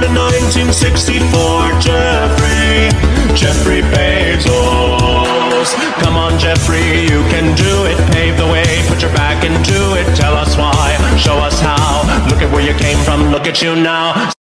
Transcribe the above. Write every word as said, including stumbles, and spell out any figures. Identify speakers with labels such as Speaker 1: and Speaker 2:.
Speaker 1: in nineteen sixty-four. Jeffrey, Jeffrey Bezos. Come on, Jeffrey, you can do it. Pave the way, put your back into it. Tell us why, show us how. Look at where you came from, look at you now.